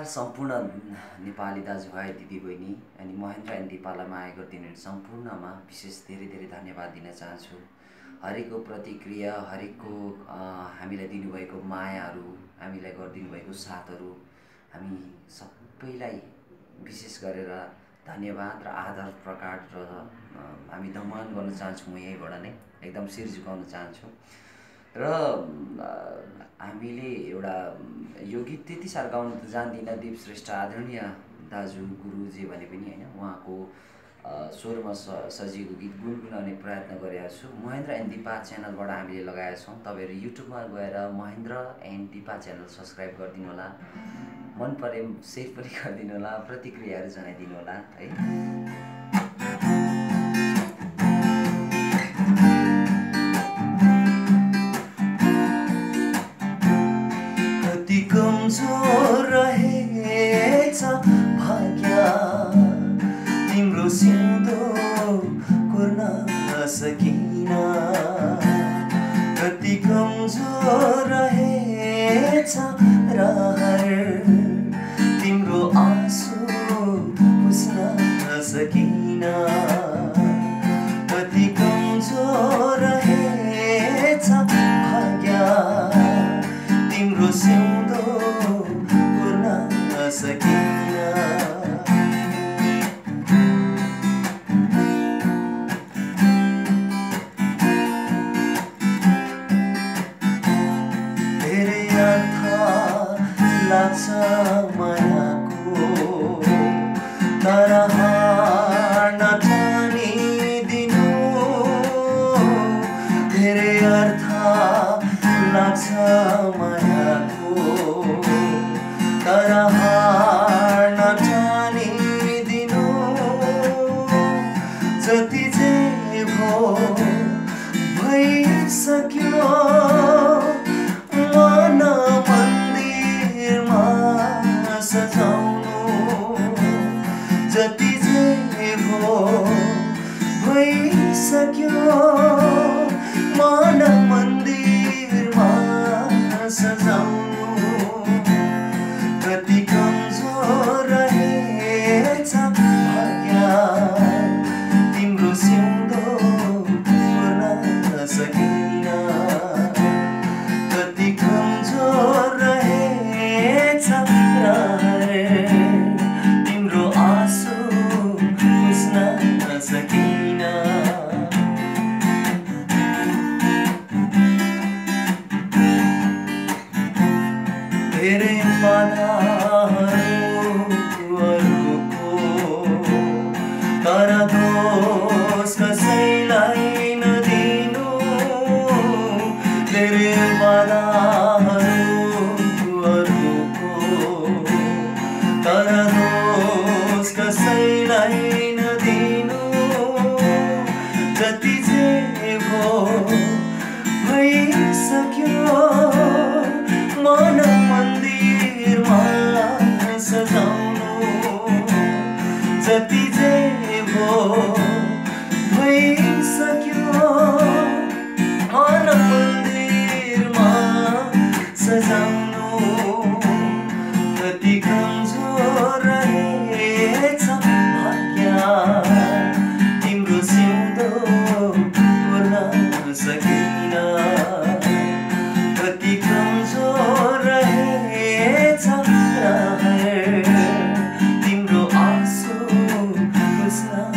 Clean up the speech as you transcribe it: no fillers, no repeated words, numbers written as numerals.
नमस्कार सम्पूर्ण नेपाली दाजुभाइ दिदीबहिनी अनि महेन्द्र एन्ड दिपालाई माया गरिदिनु सम्पूर्णमा विशेष धेरै धेरै धन्यवाद दिन चाहन्छु। हरेकको प्रतिक्रिया, हरेकको हामीलाई दिनुभएको मायाहरू, हामीलाई गरिदिनु भएको साथहरू, हामी सबैलाई विशेष गरेर धन्यवाद र आदर प्रकट र हामी दमान गर्न चाहन्छु। म यहीँबाट नै एकदम शिर झुकाउन चाहन्छु र हामीले एउटा यो गीत त्यति साह्रो गाउन त जान्दिनँ। दीप श्रेष्ठ आदरणीय दाजु गुरु जे भने पनि हैन, उहाँको स्वरमा सजिएको गीत गुनगुनाउने प्रयत्न गरेका छु। महेन्द्र एन्ड दिपा च्यानलबाट हामीले लगाएका छौँ। तपाईहरु युट्युबमा गएर Mahendra and Dipa channel subscribe गरिदिनु होला, मन परे शेयर पनि गरिदिनु होला, प्रतिक्रियाहरू जनाइदिनु होला है। कमजोर रहेछ भाग्य तिम्रो सिउँदो कोर्न सकिन, कति कमजोर रहेछ रहर तिम्रो आँसु पुस्न सकिन, कति कमजोर रहेछ भाग्य तिम्रो सिउँदो कोर्न सकिन। धेरै अर्थ लाग्छ मायाको, तर हार्न ठानिदिनु। धेरै अर्थ लाग्छ मायाको, तर हार्न ठानिदिनु। जति जे भो भइसक्यो मन मन्दिरमा सजाउनु। जति जे भो भइसक्यो मन मन्दिरमा सजाउनु। कति कमजोर रहेछ भाग्य तिम्रो सिउँदो कोर्न सकिन, कति कमजोर रहेछ रहर तिम्रो आँसु पुस्न सकिन। धेरै बाधाहरू अरूको, तर दोष कसैलाई नदिनु। धेरै बाधाहरू अरूको, तर दोष कसैलाई नदिनु। जति जे भो भइसक्यो मन मन्दिरमा सजाउनु। जति जे भो भइसक्यो मन मन्दिरमा सजाउनु। कति कमजोर रहेछ भाग्य तिम्रो सिउँदो कोर्न सकिन, कति कमजोर रहेछ रहर तिम्रो आँसु पुस्न